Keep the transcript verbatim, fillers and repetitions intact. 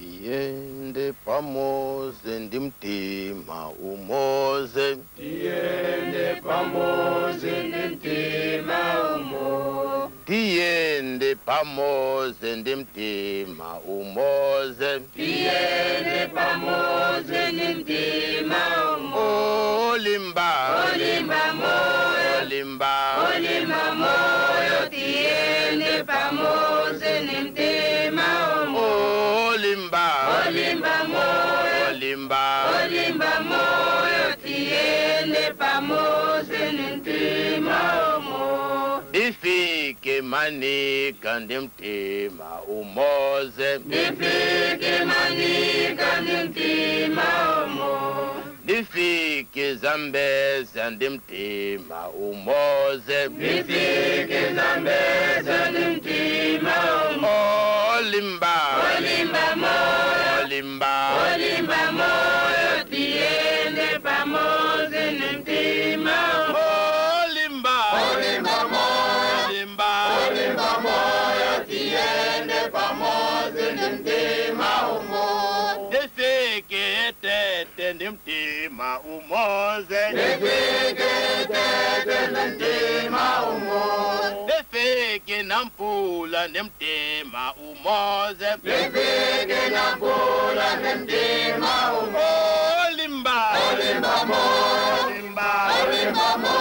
Tiende pamoze ndimtima umoze. Tiende pamoze ndimtima umoze. Tiende pamoze ndimtima umoze. Tiende pamoze ndimtima umoze. Olimba, Olimba moyo, olimba, olimba moyo. Tiende pamoze ndimtima umoze. olimba, Olimba moyo, olimba, olimba moyo. Tiende pamoze ndimtima umoze. Ifike manika ndimtima umoze. Nifike manika ndimtima umoze. Nifike Zambeza ndimtima umoze. Nifike Zambeza ndimtima umoze. Olimba, Olimba moyo, olimba, olimba moyo. Tiende pamoze ndimtima umoze. olimba, Olimba moyo, olimba, olimba moyo. Tiende pamoze ndimtima umoze. Nifike tete ndimtima umoze. Nifike tete ndimtima umoze. Nifike Nampula ndimtima umoze. Nifike Nampula ndimtima umoze. Olimba, Olimba moyo, olimba, olimba moyo.